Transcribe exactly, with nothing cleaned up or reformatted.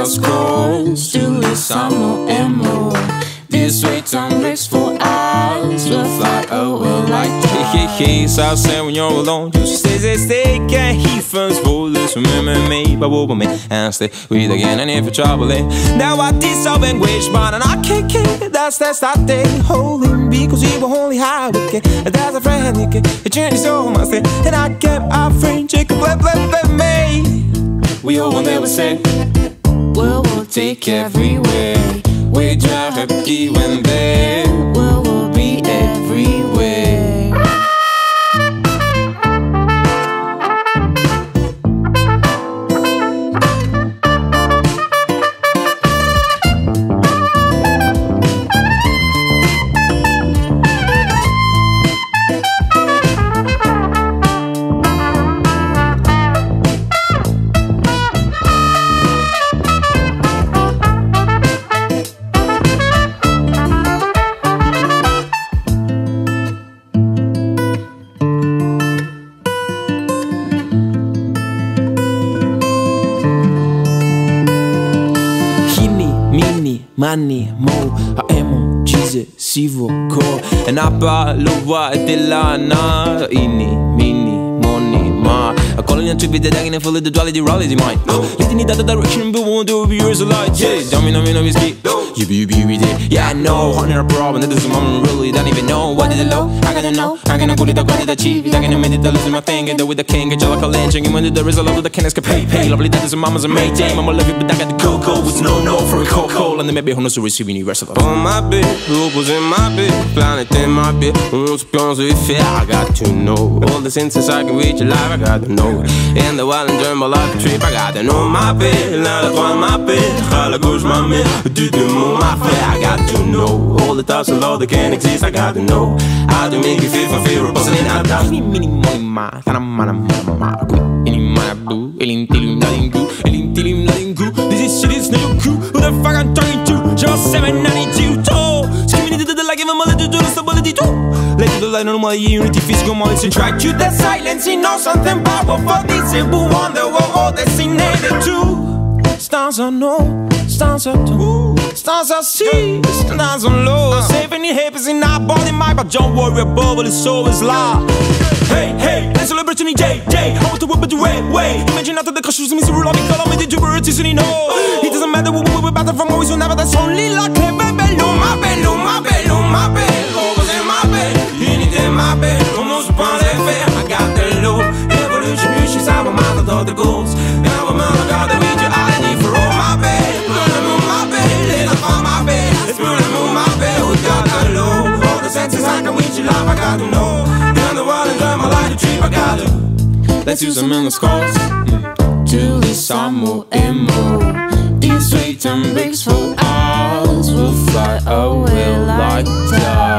us course to listen more and more. This way time breaks for hours, we'll fly away like that. Hey, hey, hey, så sen when you're alone, just stay, stay, stay, can't he first for this, remember me, but over me, and stay with again, and if you're troubling, now I did so anguish, but and I can't care, that's, that's that day, holding, because you were only high, okay, that's a friend, you can, the journey so much, and I kept our friend, chicken, blip, blip, blip, me, we all will never say, we'll, we'll take everywhere. We drive happy when there, we'll, we'll be everywhere. Mani, mo, amo, cheese, sivo, ko. E nappa lo va della na. Inni, mini, moni, ma. A calling on to be the dagging and full of the duality, reality, mind. Letting it out the direction, but won't do yours a lot. Yeah, don't mean, I mean, I mean, ski. You be, you be, we did. Yeah, I know, hundred a problem. That is a moment, really don't even know. What did it low? I gotta know. I gotta go to the quality, the cheap. I can admit it, losing my thing. Get there with the king, get you like a lynch. And when there is a lot of the can escape. Hey, lovely, that is a mama's a mate. Damn, I'm a love you, but I got the cocoa. It's no, no, for a cocoa. And then maybe who knows to receive universal. On my bed, lupus in my bed, planet in my bed. Once beyond the fair, I got to know. All the senses I can reach alive, I got to know. In the wild and during my life trip, I got to know my bed. Now that's why my bed, I goes my man. Do the moon, my fair, I got to know. All the thoughts and all that can exist, I got to know. How to make you feel for fear, busting in out of me, mini, my, my, kind of man, my, my, any my boo, elintilim, nothing do, elintilim, nothing do. This shit is no crew, who the fuck I'm talking to? Just seven ninety-two, tall. Screaming into the like of a mother to do the stability too. Let the light on my unity, physical knowledge and track to the silence. You know something powerful, this is who wonder what all designated to. Stanza no, stanza two, stanza C, stanza low. Saving the habits in our body, my but don't worry about what it's always loud. Hey, hey, let's celebrate me, J, J. I want to whip it the way, way. Imagine after the cautious misery, love me, color me, the jubilees, and he know. It doesn't matter what we're battle from always, never that's only like a bello, my bello, my bello, my bello. Was in my bed, in my bed, almost upon that fair. I got the low, evolution, she's out of my mouth, all the goals. Now I'm out, I got the reach, I need for all my bed. Put them on my bed, let them on my bed. Let's put them on my bed, we got the low. All the senses I can reach your life, I got to know. In the world, enjoy my life, the trip, I got to. Let's use them in the scores. To listen more and more. These sweet and breaks for hours, we'll fly away like that.